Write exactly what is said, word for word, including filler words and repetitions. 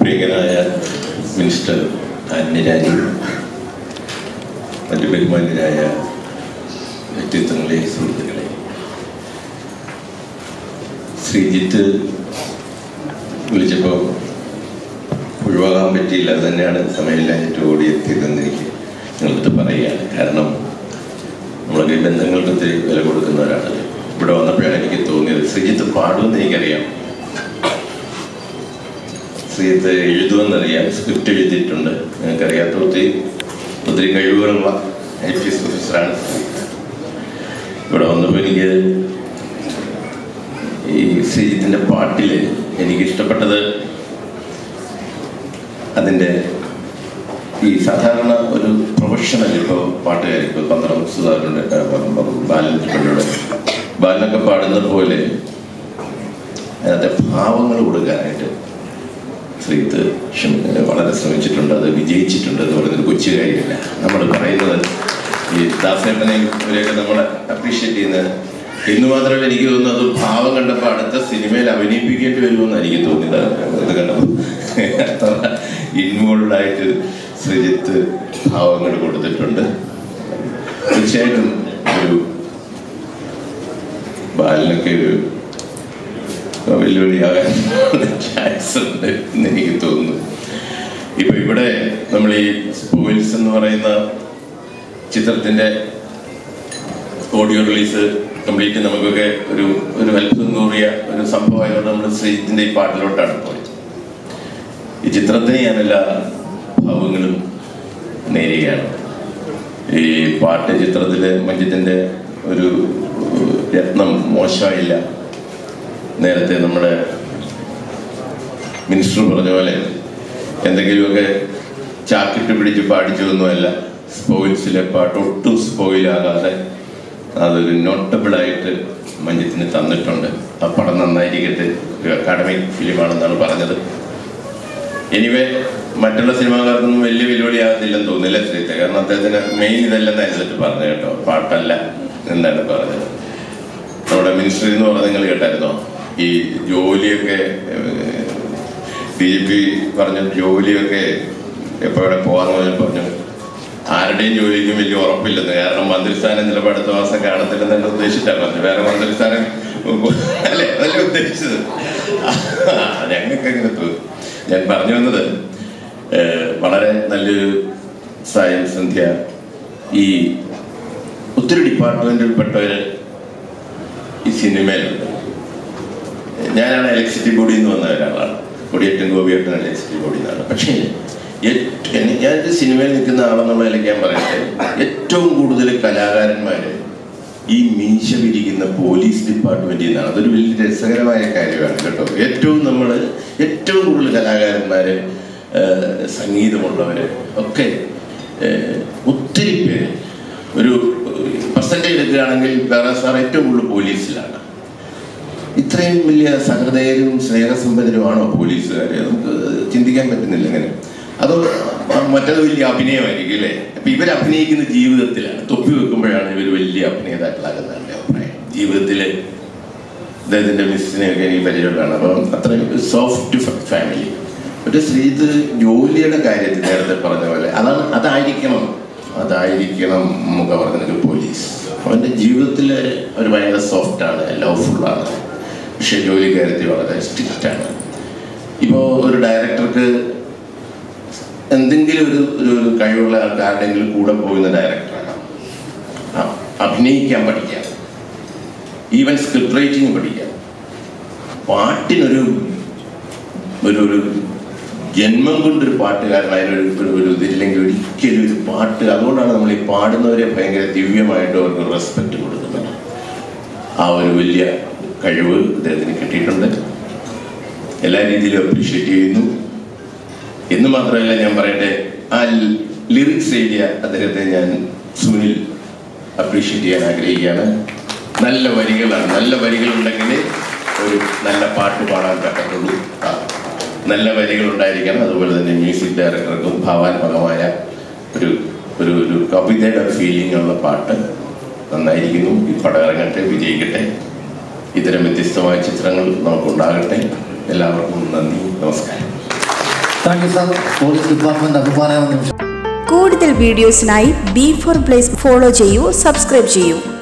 പ്രിയങ്കനായ minister Antony, മറ്റു ബഹുമാന്യരായ വ്യക്തിത്വങ്ങളെ, സുഹൃത്തുക്കളെ, ശ്രീജിത്ത് വിളിച്ചപ്പോൾ ഒഴിവാകാൻ പറ്റിയില്ല. അത് തന്നെയാണ് സമയമില്ലാഞ്ഞിട്ട് ഓടി എത്തിയതെന്ന് എനിക്ക് നിങ്ങളടുത്ത് പറയുകയാണ്. കാരണം നമ്മളൊക്കെ ബന്ധങ്ങൾക്ക് ഒത്തിരി വില കൊടുക്കുന്നവരാണ്. ഇവിടെ വന്നപ്പോഴാണ് എനിക്ക് തോന്നിയത് ശ്രീജിത്ത് പാടുമെന്ന് എനിക്കറിയാം, ശ്രീജിത്ത് എഴുതുമെന്നറിയാം, സ്ക്രിപ്റ്റ് എഴുതിയിട്ടുണ്ട്. ഞങ്ങൾക്കറിയാത്ത ഒത്തിരി ഒത്തിരി കഴിവുകളുള്ള ഐ പി എസ് ഓഫീസറാണ്. ഇവിടെ വന്നപ്പോൾ എനിക്ക് ഈ ശ്രീജിത്തിൻ്റെ പാട്ടിൽ എനിക്കിഷ്ടപ്പെട്ടത് അതിൻ്റെ ഈ സാധാരണ ഒരു പ്രൊഫഷണൽ ഇപ്പോൾ പാട്ടുകാർ, ഇപ്പോൾ പന്ത്രണ്ട് സുധാകരൻ്റെ ബാലൻ്റെ ബാലനൊക്കെ പാടുന്നത് പോലെ അതിനകത്തെ ഭാവങ്ങൾ കൊടുക്കാനായിട്ട് ശ്രീജിത്ത് വളരെ ശ്രമിച്ചിട്ടുണ്ട്. അത് വിജയിച്ചിട്ടുണ്ട് എന്ന് പറയുന്നത് കൊച്ചു കാര്യമില്ല. നമ്മൾ പറയുന്നത് ഈ ദാസേട്ടനെയും ഇവരെയൊക്കെ നമ്മൾ അപ്രീഷിയേറ്റ് ചെയ്യുന്നത് എന്ന് മാത്രമല്ല, എനിക്ക് തോന്നുന്നു അത് ഭാവം കണ്ടപ്പോൾ അടുത്ത സിനിമയിൽ അഭിനയിപ്പിക്കേണ്ടി വരുമെന്നാണ് എനിക്ക് തോന്നിയത്. ഇത് കണ്ടപ്പോൾ അത്ര ഇൻവോൾവ് ആയിട്ട് ശ്രീജിത്ത് ഭാവങ്ങൾ കൊടുത്തിട്ടുണ്ട്. തീർച്ചയായിട്ടും ഒരു ബാലനൊക്കെ ഒരു വെല്ലുവിളിയാകാൻ ചാൻസ് ഉണ്ട് എന്ന് എനിക്ക് തോന്നുന്നു. ഇപ്പൊ ഇവിടെ നമ്മൾ ഈ സ്പോയിൽസ് എന്ന് പറയുന്ന ചിത്രത്തിന്റെ ഓഡിയോ റിലീസ് കംപ്ലീറ്റ് നമുക്കൊക്കെ ഒരു ഒരു അത്ഭുതം കൂറിയ ഒരു സംഭവമായതുകൊണ്ട് നമ്മൾ ശ്രീജിത്തിന്റെ ഈ പാട്ടിലോട്ടാണ് പോയത്. ഈ ചിത്രത്തിന് ഞാൻ എല്ലാ ഭാവങ്ങളും നേരുകയാണ്. ഈ പാട്ട് ചിത്രത്തില് മഞ്ജിത്തിന്റെ ഒരു രത്നം മോശമായില്ല. നേരത്തെ നമ്മുടെ മിനിസ്റ്റർ പറഞ്ഞ പോലെ എന്തെങ്കിലുമൊക്കെ ചാക്കിട്ട് പിടിച്ച് പാടിച്ചതൊന്നുമല്ല. സ്പോയിൽസിലെ പാട്ട് ഒട്ടും സ്പോയിലാകാതെ അതൊരു നോട്ടബിളായിട്ട് മഞ്ജിത്തിന് തന്നിട്ടുണ്ട്. ആ പടം നന്നായിരിക്കട്ടെ. ഒരു അക്കാഡമിക് ഫിലിമാണെന്നാണ് പറഞ്ഞത്. എനിവേ മറ്റുള്ള സിനിമാക്കാർക്കൊന്നും വലിയ വെല്ലുവിളിയാകുന്നില്ലെന്ന് തോന്നുന്നില്ല ശ്രീജിത്ത്. കാരണം അദ്ദേഹത്തിന് മെയിൻ ഇതല്ലെന്ന് അനുസരിച്ച് പറഞ്ഞു കേട്ടോ, പാട്ടല്ല എന്താണ് പറഞ്ഞത്. നമ്മുടെ മിനിസ്റ്ററി എന്ന് പറഞ്ഞത് നിങ്ങൾ കേട്ടായിരുന്നോ? ഈ ജോലിയൊക്കെ ഡി ജി പി പറഞ്ഞ ജോലിയൊക്കെ എപ്പോൾ ഇവിടെ പോകാന്ന് പറഞ്ഞു. ആരുടെയും ജോലിക്കും വലിയ ഉറപ്പില്ലെന്ന്. കാരണം മന്ത്രിസ്ഥാനം ചിലപ്പോൾ അടുത്ത മാസം കാണത്തില്ലെന്ന് ഉദ്ദേശിച്ചിട്ടാണ് പറഞ്ഞു. വേറെ മന്ത്രിസ്ഥാനം അല്ലേ അതല്ലേ ഉദ്ദേശിച്ചത്. ഞങ്ങൾക്ക് അങ്ങനെ തോന്നി. ഞാൻ പറഞ്ഞു വന്നത് വളരെ നല്ലൊരു സായം സന്ധ്യ. ഈ ഒത്തിരി ഡിപ്പാർട്ട്മെന്റിൽപ്പെട്ടവര് ഈ സിനിമയിലുണ്ട്. ഞാനാണ് ഇലക്ട്രിസിറ്റി ബോർഡിൽ നിന്ന് വന്ന ഒരാളാണ്. കൊടിയേറ്റൻ ഗോപിയേട്ടൻ ഇലക്ട്രിസിറ്റി ബോർഡിൽ നിന്നാണ്. പക്ഷേ ഞാനൊരു സിനിമയിൽ നിൽക്കുന്ന ആളെന്നുള്ള നിലയ്ക്ക് ഞാൻ പറയട്ടെ, ഏറ്റവും കൂടുതൽ കലാകാരന്മാര് ഈ മീശ വിരിക്കുന്ന പോലീസ് ഡിപ്പാർട്ട്മെന്റിൽ നിന്നാണ്. അതൊരു വലിയ രസകരമായ കാര്യമാണ് കേട്ടോ. ഏറ്റവും നമ്മൾ ഏറ്റവും കൂടുതൽ കലാകാരന്മാര്, സംഗീതമുള്ളവര് ഒക്കെ ഒത്തിരി പേര് ഒരു പെർസെൻറ്റേജ് എടുക്കുകയാണെങ്കിൽ വേറെ സാർ ഏറ്റവും കൂടുതൽ പോലീസിലാണ്. ഇത്രയും വലിയ സഹൃദയരും സ്നേഹസമ്പന്നരുമാണോ പോലീസുകാർ? നമുക്ക് ചിന്തിക്കാൻ പറ്റുന്നില്ല ഇങ്ങനെ. അത് മറ്റത് വലിയ അഭിനയമായിരിക്കും അല്ലേ? അപ്പൊ ഇവർ അഭിനയിക്കുന്ന ജീവിതത്തിലാണ്. തൊപ്പി വെക്കുമ്പോഴാണ് ഇവർ വലിയ അഭിനേതാക്കളാകുന്നത് എൻ്റെ അഭിപ്രായം. ജീവിതത്തില് അദ്ദേഹത്തിന്റെ മിസ്സിനെയൊക്കെ എനിക്ക് പരിചയമുള്ളതാണ്. അപ്പം അത്രയും സോഫ്റ്റ് ഫാമിലി. പക്ഷെ ശ്രീജിത്ത് ജോലിയുടെ കാര്യത്തിൽ നേരത്തെ പറഞ്ഞ പോലെ അതാണ് അതായിരിക്കണം അതായിരിക്കണം നമുക്ക് പറഞ്ഞ പോലീസ്. അവൻ്റെ ജീവിതത്തിൽ അവർ ഭയങ്കര സോഫ്റ്റാണ്, ലവ്ഫുള്ളാണ്. പക്ഷെ ജോലി കാര്യത്തിൽ വളരെ സ്ട്രിക്റ്റാണ്. ഇപ്പോൾ ഒരു ഡയറക്ടർക്ക് എന്തെങ്കിലും ഒരു ഒരു കഴിവുള്ള ആൾക്കാരുടെങ്കിലും കൂടെ പോകുന്ന ഡയറക്ടറാണ്. അഭിനയിക്കാൻ പഠിക്കാം, ഈവൻ സ്ക്രിപ്റ്റ് റൈറ്റിംഗ് പഠിക്കാം. പാട്ടിനൊരു ഒരു ഒരു ജന്മം കൊണ്ടൊരു പാട്ടുകാരനായാലും ഒരു ഒരു ഇതില്ലെങ്കിൽ ഒരിക്കലും ഒരു പാട്ട്. അതുകൊണ്ടാണ് നമ്മൾ ഈ പാടുന്നവരെ ഭയങ്കര ദിവ്യമായിട്ട് അവർക്ക് റെസ്പെക്റ്റ് കൊടുക്കുന്നത്. ആ ഒരു വലിയ കഴിവ് അദ്ദേഹത്തിന് കിട്ടിയിട്ടുണ്ട്. എല്ലാ രീതിയിലും അപ്രീഷിയേറ്റ് ചെയ്യുന്നു എന്ന് മാത്രമല്ല, ഞാൻ പറയട്ടെ, ആ ലിറിക്സ് എഴുതിയ അദ്ദേഹത്തെ ഞാൻ സുനിൽ അപ്രീഷിയേറ്റ് ചെയ്യാൻ ആഗ്രഹിക്കുകയാണ്. നല്ല വരികളാണ്. നല്ല വരികളുണ്ടെങ്കിൽ ഒരു നല്ല പാട്ട് പാടാൻ പറ്റത്തുള്ളൂ. നല്ല വരികൾ ഉണ്ടായിരിക്കണം. അതുപോലെ തന്നെ മ്യൂസിക് ഡയറക്ടർക്കും ഭാവാത്മകമായ ഒരു ഒരു ഒരു കവിതയുടെ ഫീലിംഗ് ഉള്ള പാട്ട് നന്നായിരിക്കുന്നു. ഈ പടം ഇറങ്ങട്ടെ, വിജയിക്കട്ടെ. ഇത്തരം വ്യത്യസ്തമായ ചിത്രങ്ങൾ നമുക്കുണ്ടാകട്ടെ. എല്ലാവർക്കും നന്ദി, നമസ്കാരം. Thank you sir. Police department അഭിമാനം. കൂടുതൽ വീഡിയോസിനായി ബി ഫോർ പ്ലേസ് ഫോളോ ചെയ്യൂ, സബ്സ്ക്രൈബ് ചെയ്യൂ.